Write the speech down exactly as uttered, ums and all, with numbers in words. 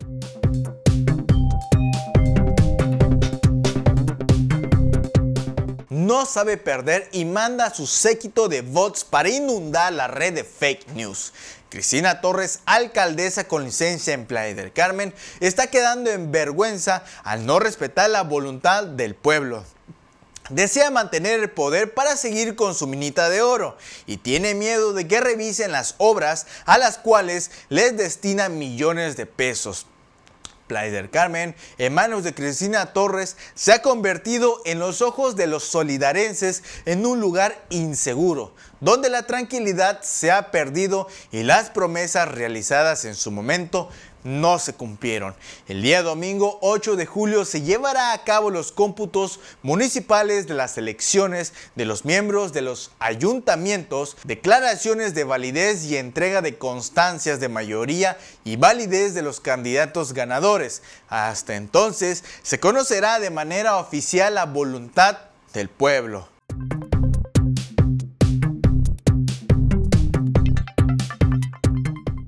No sabe perder y manda a su séquito de bots para inundar la red de fake news. Cristina Torres, alcaldesa con licencia en Playa del Carmen, está quedando en vergüenza al no respetar la voluntad del pueblo. Desea mantener el poder para seguir con su minita de oro y tiene miedo de que revisen las obras a las cuales les destina millones de pesos. Playa del Carmen, en manos de Cristina Torres, se ha convertido en los ojos de los solidarenses en un lugar inseguro, donde la tranquilidad se ha perdido y las promesas realizadas en su momento no se cumplieron. El día domingo ocho de julio se llevará a cabo los cómputos municipales de las elecciones de los miembros de los ayuntamientos, declaraciones de validez y entrega de constancias de mayoría y validez de los candidatos ganadores. Hasta entonces se conocerá de manera oficial la voluntad del pueblo.